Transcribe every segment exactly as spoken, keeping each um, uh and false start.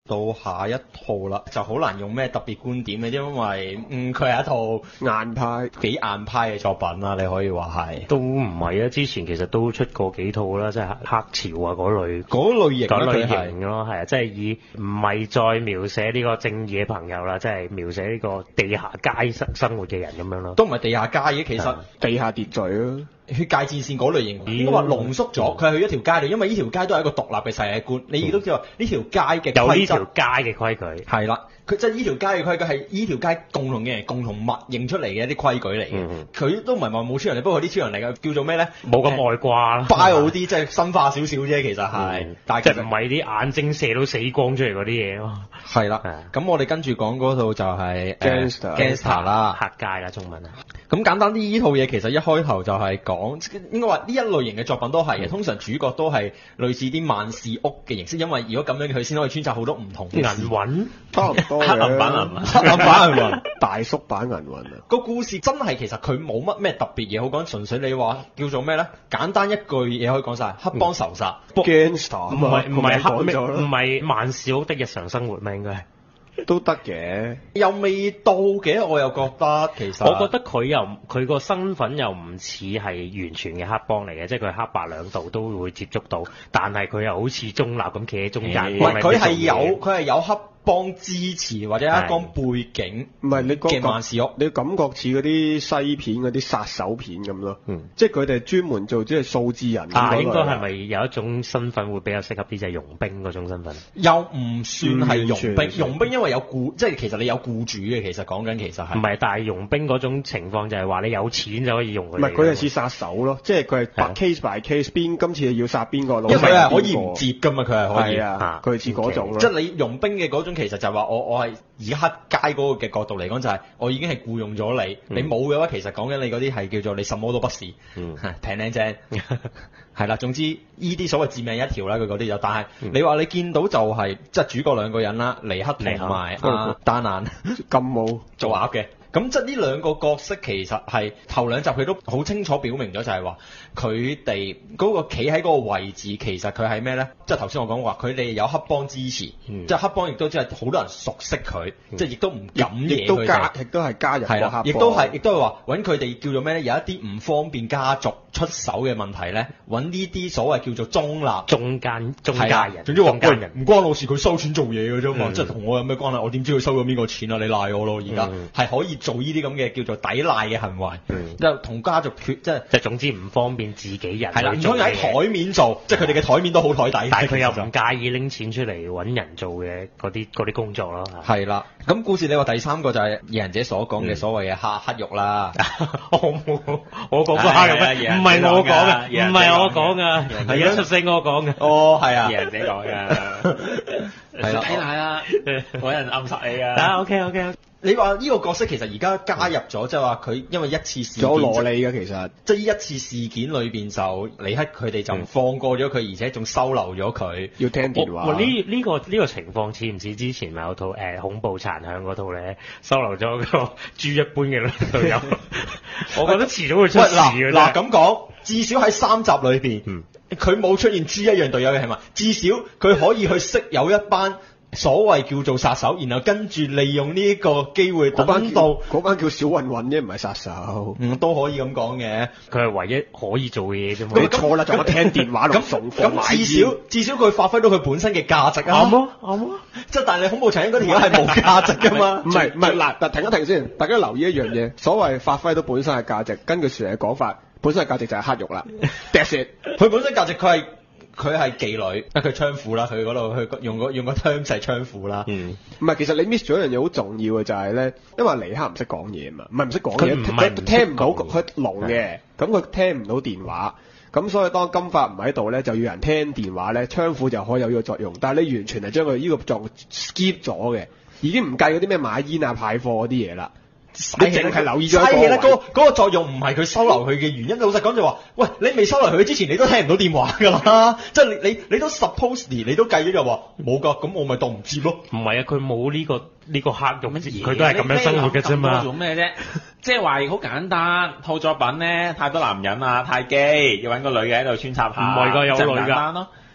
到下一套啦，就好難用咩特別觀點嘅，因為嗯佢係一套硬派幾硬派嘅作品啦，你可以話係。 都唔係啊，之前其實都出過幾套啦，即係黑潮啊嗰類嗰類型嗰類啦佢係型咯，係啊，即係以唔係再描寫呢個正義嘅朋友啦，即係描寫呢個地下街生生活嘅人咁樣咯。 都唔係地下街嘅，其實地下秩序咯。 血界戰線嗰類型，應該話濃縮咗，佢係去一條街度，因為呢條街都係一個獨立嘅世界觀。你亦都知道呢條街嘅有呢規則條街嘅規矩係啦，佢即係呢條街嘅規矩係呢條街共同嘅人共同默認出嚟嘅一啲規矩嚟嘅。佢、都唔係話冇超能力，不過佢啲超能力嘅叫做咩咧？ 冇咁外掛啦 ，bio 啲即係深化少少啫，其實係， 嗯但係其實即係唔係啲眼睛射到死光出嚟嗰啲嘢咯。 係啦，咁我哋跟住講嗰套就係、誒 Gangster Gangster 啦， 黑街啦中文啊。 咁簡單啲，呢套嘢其實一開頭就係講，應該話呢一類型嘅作品都係嘅。通常主角都係類似啲萬事屋嘅形式，因為如果咁樣佢先可以穿插好多唔同嘅事銀魂差唔多嘅。 黑銀版銀魂黑銀版銀魂大叔版銀魂啊！ 個故事真係其實佢冇乜咩特別嘢好講，純粹你話叫做咩咧？簡單一句嘢可以講晒，黑幫仇殺。 Gangster 唔係唔係黑講咗唔啦， 係萬事屋的日常生活咩？應該係。 都得嘅。 又未到嘅，我又覺得其實。 我覺得佢又佢個身份又唔似係完全嘅黑幫嚟嘅，即係佢黑白兩道都會接觸到，但係佢又好似中立咁企喺中間。 唔係佢係有佢係有黑幫支持或者黑幫背景， 唔係你嘅萬事屋， 你感覺似嗰啲西片嗰啲殺手片咁咯。 嗯， 即係佢哋專門做即係數字人咁啊， 嗰類應該係咪有一種身份會比較適合啲，就係傭兵嗰種身份？ 又唔算係傭兵， 唔完全傭兵因為有僱，即係其實你有僱主嘅，其實講緊其實係。 唔係，但係傭兵嗰種情況就係話你有錢就可以用佢哋。 唔係佢係似殺手咯，即係佢係 by case by case，邊今次要殺邊個， 因為佢係可以唔唔接㗎嘛，佢係可以。 係啊，佢係似嗰種咯。 即係你傭兵嘅嗰種，其實就係話我我係以黑街嗰個嘅角度嚟講，就係我已經係僱用咗你，你冇嘅話，其實講緊你嗰啲係叫做你什麼都不是， 嗯平靚正，係啦。總之呢啲所謂致命一條啦，佢嗰啲就，但係你話你見到就係即係主角兩個人啦，尼克同埋阿丹蘭金毛做鴨嘅。咁即係呢兩個角色其實係頭兩集佢都好清楚表明咗，就係話佢哋嗰個企喺嗰個位置，其實佢係咩咧？即係頭先我講話，佢哋有黑幫支持， 嗯、 即係黑幫亦都即係好多人熟悉佢， 嗯、 即係亦都唔敢惹亦都佢哋， 加亦都係加入係啦，亦都係亦都係話揾佢哋叫做咩咧？有一啲唔方便家族出手嘅問題咧，揾呢啲所謂叫做中立中間中間人， 總之話喂中間人唔關我事，佢收錢做嘢嘅啫嘛， 嗯即係同我有咩關係？我點知佢收咗邊個錢啊？你賴我咯，而家係可以做呢啲咁嘅叫做抵賴嘅行為， 嗯即係同家族決即係即係總之唔方便自己人。 係啦，唔可以喺台面做，即係佢哋嘅台面都好台底， 但係佢又唔介意拎錢出嚟揾人做嘅嗰啲嗰啲工作咯。 係啦，咁故事你話第三個就係異人者所講嘅所謂嘅黑黑肉啦。 我冇，我講個黑肉咩？唔係我講嘅，唔係我講嘅，係一出聲我講嘅。 哦，係啊， 異人者講嘅， 係啦， 睇下啦，揾人暗殺你啊！啊，OK OK。 你話呢個角色其實而家加入咗，即係話佢因為一次事件， 有蘿莉嘅其實， 即係呢一次事件裏邊就尼克佢哋就放過咗佢，而且仲收留咗佢。 要聽電話。 呢呢個呢個情況似唔似之前咪有套誒恐怖殘響嗰套咧，收留咗個豬一般嘅隊友？我覺得遲早會出事嘅。 嗱咁講，至少喺三集裏邊，佢冇出現豬一樣隊友嘅係嘛？至少佢可以去識有一班所謂叫做殺手，然後跟住利用呢一個機會等到嗰班叫小混混啫，唔係殺手。 嗯，都可以咁講嘅。 佢係唯一可以做嘅嘢啫嘛。 你錯啦，仲有聽電話同送貨買咁至少至少佢發揮到佢本身嘅價值啊！ 啱啊啱啊！ 即係但係你恐怖情人嗰條係冇價值噶嘛？ 唔係唔係嗱嗱，停一停先，大家留意一樣嘢，所謂發揮到本身嘅價值，根據船嘅講法，本身嘅價值就係黑肉啦。That's it， 佢本身價值佢係。佢係妓女，啊佢槍婦啦，佢嗰度佢用個用個 term 就係槍婦啦。 嗯， 唔係，其實你 miss 咗一樣嘢好重要嘅就係咧，因為尼克唔識講嘢嘛，唔係唔識講嘢， 佢聽唔到佢聾嘅，咁佢聽唔到電話，咁所以當金髮唔喺度咧，就要人聽電話咧，槍婦就可以有呢個作用，但係你完全係將佢呢個作用 skip 咗嘅，已經唔計嗰啲咩買煙啊派貨嗰啲嘢啦。你淨係留意咗一個咧，嗰嗰個作用唔係佢收留佢嘅原因。老實講就話，喂，你未收留佢之前，你都聽唔到電話㗎啦。即係你你你都 supposedly 你都計咗就話冇㗎，咁我咪當唔接咯。 唔係啊，佢冇呢個呢個黑肉，佢都係咁樣生活嘅啫嘛。 做咩啫？即係話好簡單，套作品咧太多男人啊，太基，要揾個女嘅喺度穿插下。 唔係㗎，有女㗎。 簡單咯。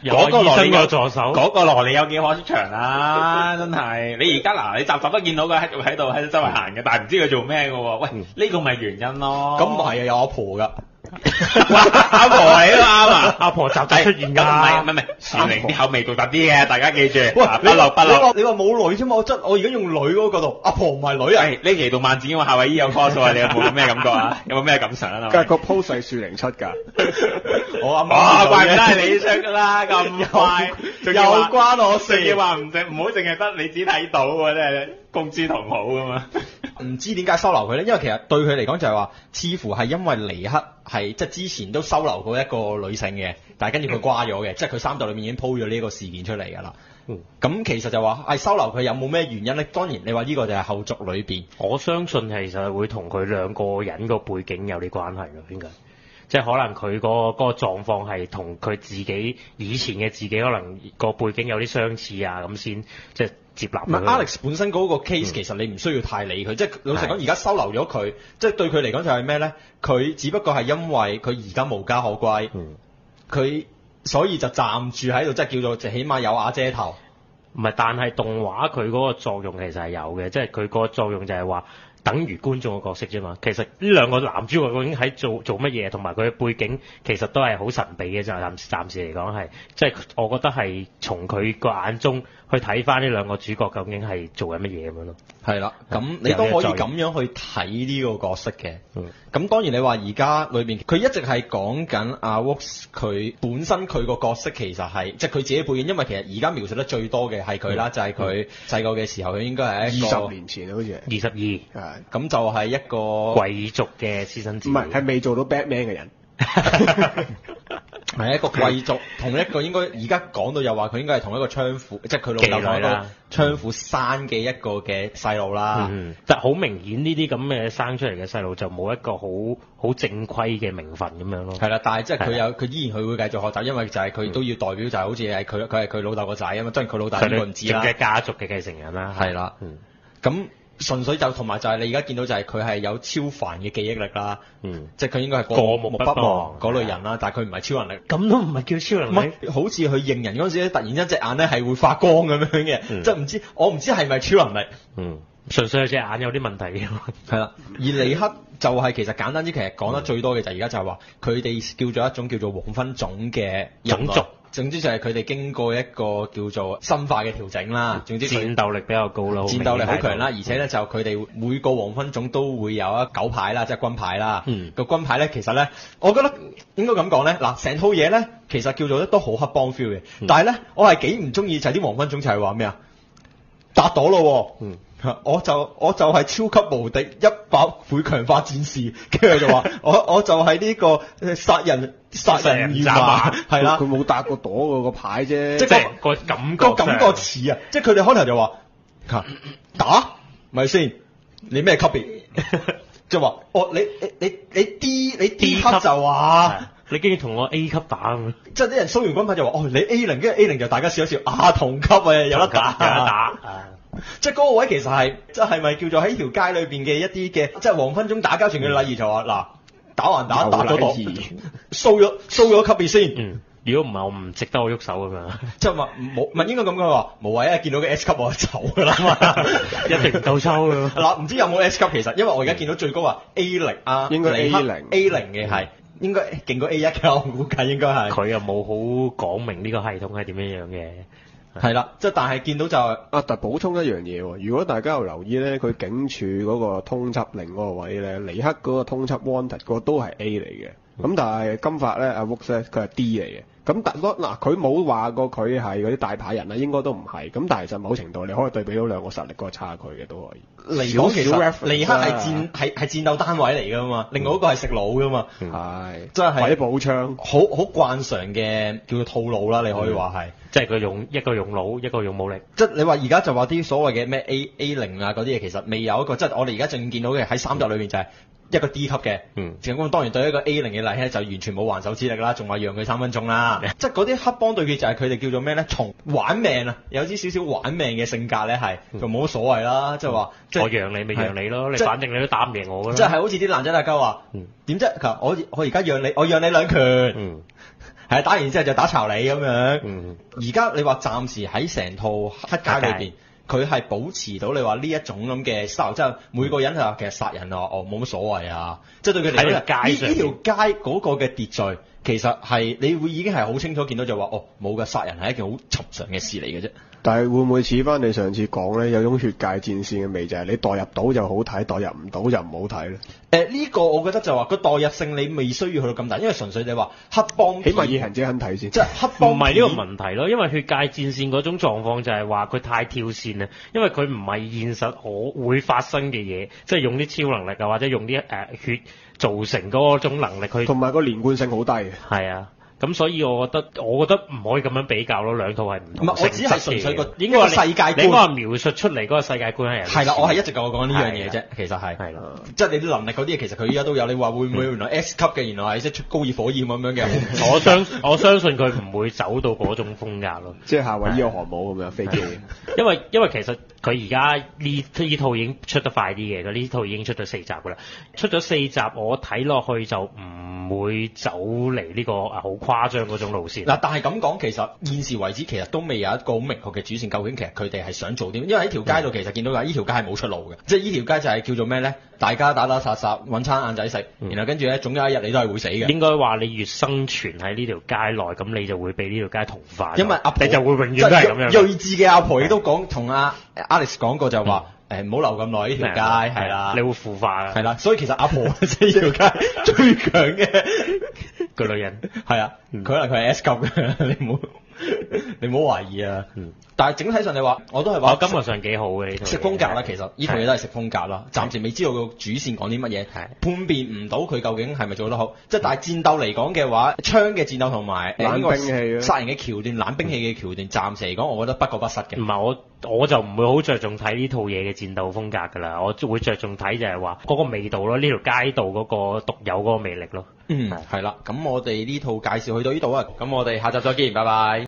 有嗰個醫生羅你有助手， 嗰個羅你有幾可長啊！真係，你而家嗱，你集集都見到佢喺度喺度喺度周圍行嘅，但係唔知佢做咩嘅喎。喂，呢個咪原因咯。 咁唔係啊，有阿婆㗎。 阿婆你都啱啊！ 阿婆集集出現㗎。 咁唔係唔係唔係，樹寧啲口味獨特啲嘅，大家記住。 喂， 啊你不落不落。 你話你話冇女啫嘛？我真我而家用女嗰個角度，阿婆唔係女啊。 係呢期動漫展我夏威夷有 cos 啊，你有冇咩感覺啊？有冇咩感想啊？ 梗係個 post 係樹靈出㗎。 我啱啱哇， 見到怪唔得嘅係你出㗎啦，咁快，仲又要話關我事仲要話唔淨唔好淨係得你只睇到喎，真係公諸同好㗎嘛。 唔知點解收留佢咧？因為其實對佢嚟講就係話，似乎係因為尼克係即係之前都收留過一個女性嘅，但係跟住佢瓜咗嘅，即係佢三集裏面已經鋪咗呢個事件出嚟㗎啦。咁、嗯、其實就話係收留佢有冇咩原因咧？當然你話呢個就係後續裏邊， 我相信其實係會同佢兩個人個背景有啲關係咯，應該。即係可能佢嗰、嗰個嗰、嗰個狀況係同佢自己以前嘅自己可能個背景有啲相似啊，咁先即係接納佢。 唔係 Alex 本身嗰個 case、嗯、其實你唔需要太理佢，即係老實講，而家收留咗佢，即係對佢嚟講就係咩咧？佢只不過係因為佢而家無家可歸，佢、嗯、所以就暫住喺度，即係叫做就起碼有瓦遮頭。 唔係，但係動畫佢嗰個作用其實係有嘅，即係佢個作用就係話。等於觀眾嘅角色啫嘛，其實呢兩個男主角究竟喺做做乜嘢，同埋佢嘅背景其實都係好神秘嘅，就暫暫時嚟講係，即係我覺得係從佢個眼中去睇翻呢兩個主角究竟係做緊乜嘢咁樣咯。 係啦，咁你都可以咁樣去睇呢個角色嘅。咁、嗯、當然你話而家裏邊佢一直係講緊阿 Woods 佢本身佢個角色其實係即係佢自己背景，因為其實而家描述得最多嘅係佢啦，就係佢細個嘅時候，佢應該係一個二十年前好似係二十二。 咁就係一個貴族嘅私生子， 唔係係未做到 Batman 嘅人， 係一個貴族，同一個應該而家講到又話佢應該係同一個槍庫，即係佢老豆同一個槍庫生嘅一個嘅細路啦。 嗯，但係好明顯呢啲咁嘅生出嚟嘅細路就冇一個好好正規嘅名分咁樣咯。 係啦，但係即係佢有佢依然佢會繼續學習，因為就係佢都要代表就係好似係佢佢係佢老豆個仔啊嘛，當然佢老豆應該唔知啦。 嘅家族嘅繼承人啦， 係啦，咁。純粹就同埋就係你而家見到就係佢係有超凡嘅記憶力啦，嗯，即係佢應該係過目不忘嗰類人啦，但係佢唔係超能力， 咁都唔係叫超能力， 好似佢認人嗰陣時咧，突然之間隻眼咧係會發光咁樣嘅，嗯、即係唔知我唔知係咪超能力， 嗯，純粹係隻眼有啲問題嘅， 係啦，而尼克就係其實簡單啲，其實講得最多嘅就係而家就係話佢哋叫做一種叫做黃昏種嘅種族。總之就係佢哋經過一個叫做深化嘅調整啦。總之戰鬥力比較高啦， 戰鬥力好強啦，而且咧就佢哋每個黃昏種都會有一狗牌啦，即係軍牌啦。嗯，個軍牌咧其實咧，我覺得應該咁講咧，嗱成套嘢咧其實叫做都好黑幫 feel 嘅，嗯、但係咧我係幾唔中意就係啲黃昏種就係話咩啊？達到咯，嗯。我就我就係超級無敵一百倍強化戰士，跟住就話我我就係呢個殺人殺人如麻，係啦， 佢冇搭過朵嗰個牌啫， 即係個個感覺個感覺似啊，即係佢哋可能就話打咪先，你咩級別？即係話哦，你你你你 D 你 D 級就話。 你竟然同我 A 級打咁， 即係啲人收完軍牌就話哦，你 A 零，跟住 A 零就大家笑一笑啊，同級啊，有得打，有得打，即係嗰個位其實係即係咪叫做喺條街裏邊嘅一啲嘅即係黃昏中打交傳嘅禮儀就話嗱，打還打，打咗度，掃咗掃咗級別先。 嗯，如果唔係我唔值得我喐手咁樣， 即係話冇唔係應該咁講話，無謂啊見到嘅 S 級我就走㗎啦嘛， 一定唔夠抽㗎。 嗱唔知有冇 S 級其實，因為我而家見到最高啊 A 零啊， 應該 A 零 A 零嘅係。應該勁過 A 一嘅，我估計應該係。 佢又冇好講明呢個系統係點樣樣嘅。 係啦，即係但係見到就啊， 但補充一樣嘢喎，如果大家有留意咧，佢警署嗰個通緝令嗰個位咧，尼克嗰個通緝 wanted 嗰個都係 A 嚟嘅。咁、嗯、但係金髮咧，阿 Woods 咧，佢係 D 嚟嘅。咁但嗱，佢冇話過佢係嗰啲大牌人啦，應該都唔係。咁但係其實某程度你可以對比到兩個實力嗰個差距嘅都可以。 嚟講其實尼克係戰係係戰鬥單位嚟㗎嘛，另外一個係食腦㗎嘛，係即係或者補槍， 好好慣常嘅叫做套路啦，你可以話係， 即係佢用一個用腦，一個用武力。 即係你話而家就話啲所謂嘅咩 A A 零啊嗰啲嘢，其實未有一個，即係我哋而家正見到嘅喺三集裏面就係。一個 D 級嘅，嗯，咁當然對一個 A 零嘅嚟咧就完全冇還手之力啦，仲話讓佢三分鐘啦，即係嗰啲黑幫對決就係佢哋叫做咩咧？從玩命啊，有啲少少玩命嘅性格咧，係就冇乜所謂啦，即係話我讓你咪讓你咯，你反正你都打唔贏我㗎啦。 即係好似啲男仔大家話，點啫？我我而家讓你，我讓你兩拳， 係啊，打完之後就打巢你咁樣。 嗯， 而家你話暫時喺成套黑街裏邊，佢係保持到你話呢一種咁嘅 style，即係每個人係話其實殺人啊，哦冇乜所謂啊，即係對佢哋嚟講， 喺條街上呢呢條街嗰個嘅秩序。其實係你會已經係好清楚見到就話哦冇嘅，殺人係一件好尋常嘅事嚟嘅啫。 但係會唔會似翻你上次講咧，有種血界戰線嘅味，就係你代入到就好睇，代入唔到就唔好睇咧。 誒呢個我覺得就話個代入性你未需要去到咁大，因為純粹你話黑幫， 起碼以人者肯睇先。 即係黑幫唔係呢個問題咯，因為血界戰線嗰種狀況就係話佢太跳線啊，因為佢唔係現實可會發生嘅嘢，即係用啲超能力啊，或者用啲誒、呃、血造成嗰種能力去， 同埋個連貫性好低嘅。 係啊。咁所以我覺得，我覺得唔可以咁樣比較咯，兩套係唔同唔係，我只係純粹個應該話世界觀， 你應該話描述出嚟嗰個世界觀係係啦，我係一直夠講呢樣嘢啫，其實係係啦， 即係你啲能力嗰啲嘢，其實佢依家都有。你話會唔會原來 S 級嘅，原來係即係出高熱火焰咁樣嘅？ 我相我相信佢唔會走到嗰種風格咯， 即係夏威夷航母咁樣飛機。 因為因為其實佢而家呢呢套已經出得快啲嘅，佢呢套已經出咗四集噶啦，出咗四集我睇落去就唔會走嚟呢個啊好誇張嗰種路線。 嗱，但係咁講，其實現時為止其實都未有一個好明確嘅主線，究竟其實佢哋係想做啲，因為喺條街度其實見到㗎，呢條街係冇出路嘅，即係呢條街就係叫做咩咧？大家打打殺殺揾餐晏仔食，然後跟住咧總有一日你都係會死嘅。 應該話你越生存喺呢條街內，咁你就會俾呢條街同化。 因為阿婆你就會永遠都係咁樣。 睿智嘅阿婆亦都講，同阿 Alex 講過就話。誒唔好留咁耐呢條街係啦， 你會腐化啊， 係啦，所以其實阿婆即係呢條街最強嘅個女人係啊，佢可能佢係 S 級嘅，你唔好你唔好懷疑啊。 嗯， 但係整體上你話我都係話， 我感覺上幾好嘅呢套食風格啦，其實呢套嘢都係食風格啦，暫時未知道個主線講啲乜嘢，判別唔到佢究竟係咪做得好。即係但係戰鬥嚟講嘅話，槍嘅戰鬥同埋冷兵器殺人嘅橋段、冷兵器嘅橋段，暫時嚟講，我覺得不過不失嘅。 唔係我。我就唔會好着重睇呢套嘢嘅戰鬥風格㗎啦，我會着重睇就係話嗰個味道咯，呢條街道嗰個獨有嗰個魅力咯。 嗯，係啦，咁我哋呢套介紹去到呢度啊，咁我哋下集再見，拜拜。